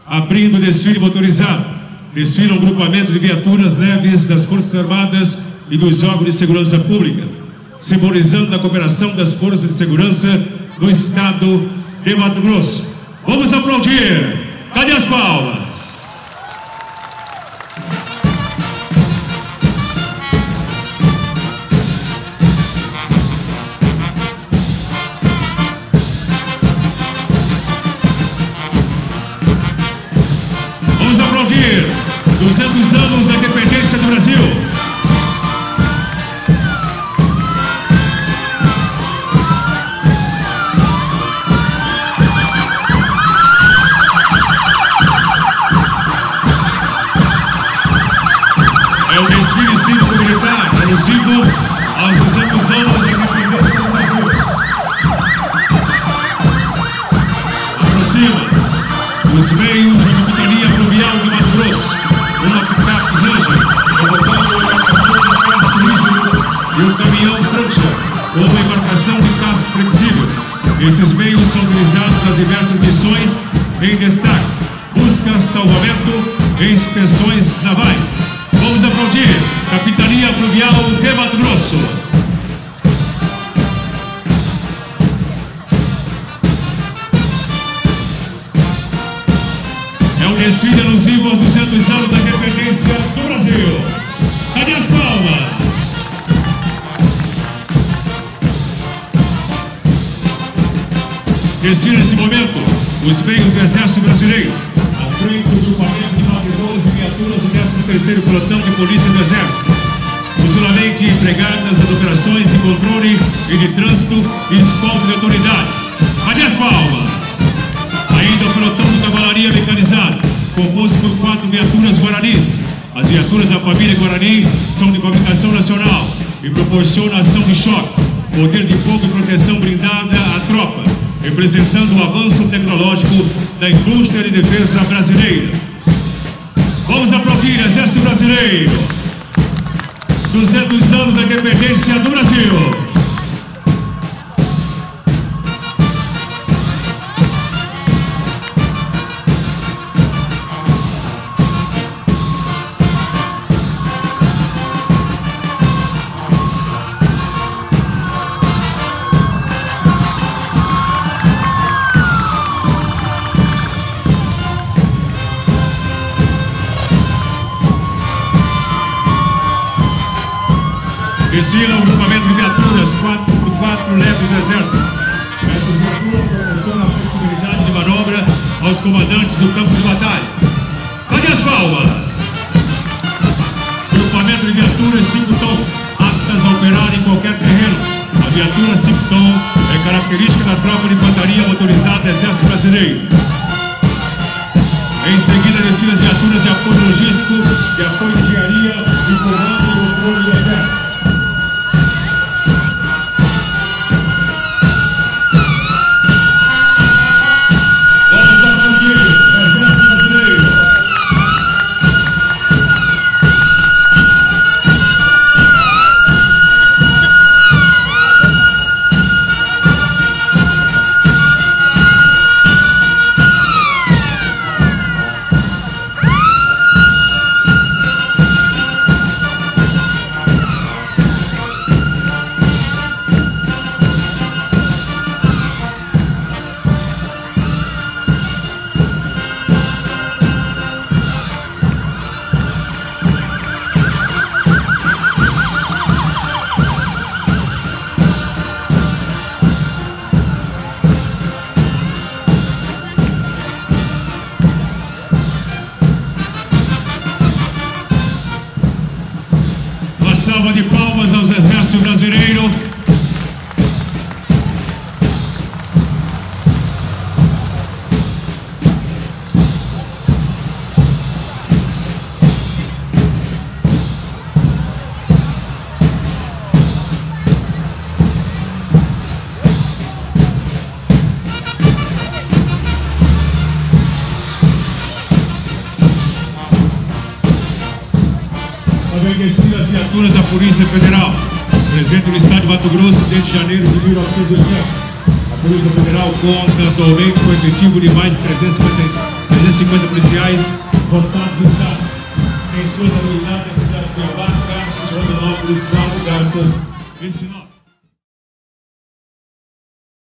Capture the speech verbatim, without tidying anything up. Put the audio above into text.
abrindo o desfile motorizado. Desfila um grupamento de viaturas leves das Forças Armadas e dos órgãos de segurança pública, simbolizando a cooperação das forças de segurança do estado de Mato Grosso. Vamos aplaudir! Cadê as palmas? Vamos aplaudir duzentos anos da independência do Brasil. É o desfile cívico-militar alusivo aos duzentos anos da independência do Brasil. Aproxima os meios da Capitania Fluvial de Mato Grosso, uma picape Ranger, convocando a embarcação de carro turístico e um caminhão prancha, com uma embarcação de casco flexível. Esses meios são utilizados nas diversas missões em destaque: busca, salvamento e inspeções navais. Vamos aplaudir Capitania Fluvial de Mato Grosso. É um desfile alusivo aos duzentos anos da independência do Brasil. Cadê as palmas? Desfile nesse momento os meios do Exército Brasileiro, à frente do grupamento de nove doze viaturas do décimo terceiro Pelotão de Polícia do Exército, usualmente empregadas nas operações de controle e de trânsito e escolta de autoridades. Cadê as palmas? Ainda o pelotão de cavalaria mecanizada, composto por quatro viaturas guaranis. As viaturas da família Guarani são de fabricação nacional e proporcionam ação de choque, poder de fogo e proteção blindada à tropa, representando o avanço tecnológico da indústria de defesa brasileira. Vamos aplaudir o Exército Brasileiro. duzentos anos da independência do Brasil. Desfila um grupamento de viaturas quatro por quatro leves do Exército. Essas viaturas proporcionam a flexibilidade de manobra aos comandantes do campo de batalha. Cadê as palmas? Grupamento de viaturas cinco tom, aptas a operar em qualquer terreno. A viatura cinco tom é característica da tropa de infantaria motorizada do Exército Brasileiro. Em seguida, desfila as viaturas de apoio logístico, de apoio de engenharia e comando e controle do Exército. Salva de palmas aos Exército Brasileiro. Desfila as viaturas da Polícia Federal, presente no estado de Mato Grosso desde janeiro de mil novecentos e oitenta. A Polícia Federal conta atualmente com efetivo de mais de trezentos e cinquenta trezentos e cinquenta policiais votados do Estado. Em suas habilidades, a cidade de Cuiabá, Garças, Rondonópolis, Quatro Garças e Sinop.